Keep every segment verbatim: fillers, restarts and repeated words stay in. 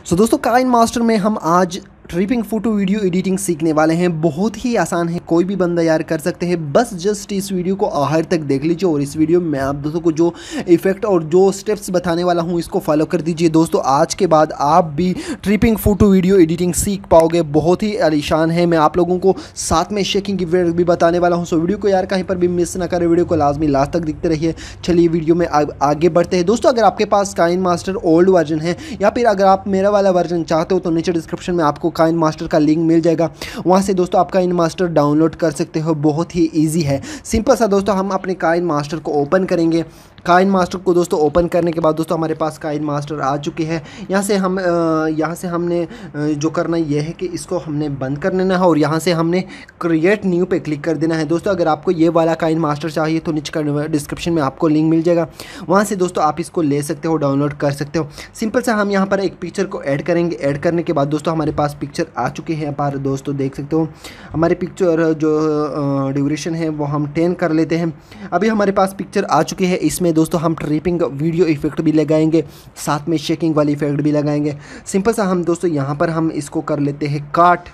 सो so, दोस्तों KineMaster में हम आज ट्रिपिंग फ़ोटो वीडियो एडिटिंग सीखने वाले हैं। बहुत ही आसान है, कोई भी बंदा यार कर सकते हैं। बस जस्ट इस वीडियो को आखिर तक देख लीजिए और इस वीडियो में आप दोस्तों को जो इफ़ेक्ट और जो स्टेप्स बताने वाला हूं इसको फॉलो कर दीजिए। दोस्तों आज के बाद आप भी ट्रिपिंग फ़ोटो वीडियो एडिटिंग सीख पाओगे। बहुत ही आलीशान है। मैं आप लोगों को साथ में शेकिंग इफेक्ट भी बताने वाला हूँ। सो वीडियो को यार कहीं पर भी मिस ना करें, वीडियो को लाजमी लास्ट तक देखते रहिए। चलिए वीडियो में आ, आगे बढ़ते हैं। दोस्तों अगर आपके पास काइन मास्टर ओल्ड वर्जन है या फिर अगर आप मेरा वाला वर्जन चाहते हो तो नीचे डिस्क्रिप्शन में आपको काइन मास्टर का लिंक मिल जाएगा। वहां से दोस्तों आप काइन मास्टर डाउनलोड कर सकते हो। बहुत ही इजी है, सिंपल सा। दोस्तों हम अपने काइन मास्टर को ओपन करेंगे। काइन मास्टर को दोस्तों ओपन करने के बाद दोस्तों हमारे पास काइन मास्टर आ चुकी है। यहाँ से हम यहाँ से हमने जो करना यह है कि इसको हमने बंद कर लेना है और यहाँ से हमने क्रिएट न्यू पे क्लिक कर देना है। दोस्तों अगर आपको ये वाला काइन मास्टर चाहिए तो नीचे डिस्क्रिप्शन में आपको लिंक मिल जाएगा, वहाँ से दोस्तों आप इसको ले सकते हो, डाउनलोड कर सकते हो। सिंपल सा हम यहाँ पर एक पिक्चर को ऐड करेंगे। ऐड करने के बाद दोस्तों हमारे पास पिक्चर आ चुकी है। पर दोस्तों देख सकते हो हमारे पिक्चर जो ड्यूरेशन है वो हम टेन कर लेते हैं। अभी हमारे पास पिक्चर आ चुकी है। इसमें दोस्तों हम ट्रिपिंग वीडियो इफेक्ट भी लगाएंगे, साथ में शेकिंग वाली इफेक्ट भी लगाएंगे। सिंपल सा हम दोस्तों यहाँ पर हम इसको कर लेते हैं काट,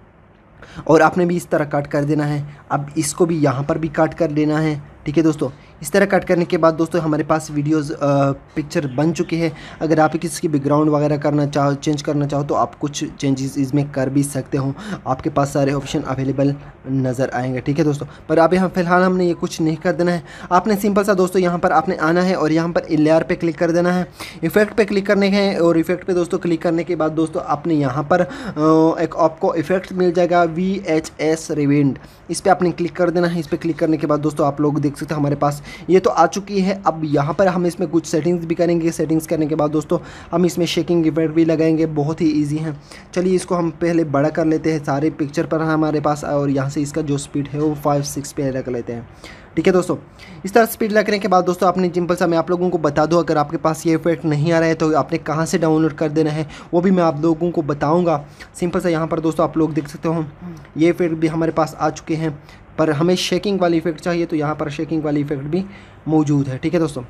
और आपने भी इस तरह कट कर देना है। अब इसको भी यहाँ पर भी कट कर देना है। ठीक है दोस्तों, इस तरह कट करने के बाद दोस्तों हमारे पास वीडियोस पिक्चर बन चुकी है। अगर आप किसी की बैकग्राउंड वगैरह करना चाहो, चेंज करना चाहो तो आप कुछ चेंजेस इसमें कर भी सकते हो। आपके पास सारे ऑप्शन अवेलेबल नज़र आएंगे। ठीक है दोस्तों, पर अभी हम फिलहाल हमने ये कुछ नहीं कर देना है। आपने सिंपल सा दोस्तों यहाँ पर आपने आना है और यहाँ पर लेयर पे क्लिक कर देना है। इफेक्ट पे क्लिक करने हैं और इफेक्ट पे दोस्तों क्लिक करने के बाद दोस्तों आपने यहाँ पर एक आपको इफेक्ट मिल जाएगा वी एच एस रिविंड। इस पर आपने क्लिक कर देना है। इस पर क्लिक करने के बाद दोस्तों आप लोग देख सकते हैं हमारे पास ये तो आ चुकी है। अब यहाँ पर हम इसमें कुछ सेटिंग्स भी करेंगे। सेटिंग्स करने के बाद दोस्तों हम इसमें शेकिंग इफेक्ट भी लगाएंगे। बहुत ही इजी है। चलिए इसको हम पहले बड़ा कर लेते हैं सारे पिक्चर पर हमारे पास, और यहाँ से इसका जो स्पीड है वो फाइव सिक्स पे रख लेते हैं। ठीक है दोस्तों, इस तरह स्पीड लगने के बाद दोस्तों आपने सिंपल सा मैं आप लोगों को बता दूं, अगर आपके पास ये इफेक्ट नहीं आ रहा है तो आपने कहाँ से डाउनलोड कर देना है वो भी मैं आप लोगों को बताऊंगा। सिंपल सा यहाँ पर दोस्तों आप लोग देख सकते हो ये इफेक्ट भी हमारे पास आ चुके हैं, पर हमें शेकिंग वाली इफेक्ट चाहिए तो यहाँ पर शेकिंग वाली इफेक्ट भी मौजूद है। ठीक है दोस्तों,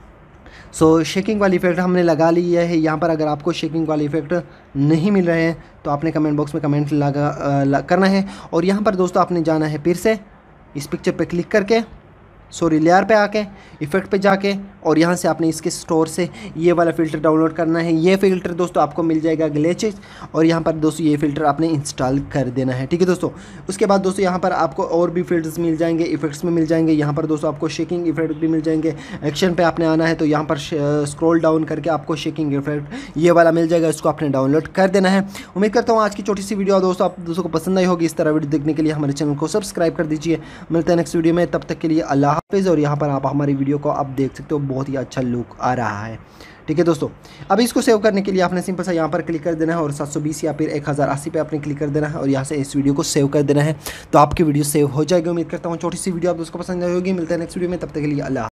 सो शेकिंग वाली इफेक्ट हमने लगा लिया है। यहाँ पर अगर आपको शेकिंग वाली इफेक्ट नहीं मिल रहे हैं तो आपने कमेंट बॉक्स में कमेंट लगा ला, करना है। और यहाँ पर दोस्तों आपने जाना है फिर से इस पिक्चर पे क्लिक करके, सॉरी लेयर पे आके इफेक्ट पे जाके, और यहाँ से आपने इसके स्टोर से ये वाला फ़िल्टर डाउनलोड करना है। ये फ़िल्टर दोस्तों आपको मिल जाएगा ग्लिचेस, और यहाँ पर दोस्तों ये फ़िल्टर आपने इंस्टॉल कर देना है। ठीक है दोस्तों, उसके बाद दोस्तों यहाँ पर आपको और भी फ़िल्टर्स मिल जाएंगे, इफेक्ट्स में मिल जाएंगे। यहाँ पर दोस्तों आपको शेकिंग इफेक्ट भी मिल जाएंगे। एक्शन पे आपने आना है तो यहाँ पर स्क्रॉल डाउन करके आपको शेकिंग इफेक्ट ये वाला मिल जाएगा, इसको आपने डाउनलोड कर देना है। उम्मीद करता हूँ आज की छोटी सी वीडियो दोस्तों आप दोस्तों को पसंद आई होगी। इस तरह वीडियो देखने के लिए हमारे चैनल को सब्सक्राइब कर दीजिए। मिलते हैं नेक्स्ट वीडियो में, तब तक के लिए अल्लाह हाफिज़। और यहाँ पर आप हमारी वीडियो को आप देख सकते हो, बहुत ही अच्छा लुक आ रहा है। ठीक है दोस्तों, अब इसको सेव करने के लिए आपने सिंपल सा यहाँ पर क्लिक कर देना है और सात सौ बीस या फिर एक हज़ार अस्सी पे आपने क्लिक कर देना है और यहाँ से इस वीडियो को सेव कर देना है, तो आपकी वीडियो सेव हो जाएगी। उम्मीद करता हूँ छोटी सी वीडियो आप दोस्तों को पसंद आई होगी। मिलते हैं नेक्स्ट वीडियो में, तब तक के लिए अल्लाह।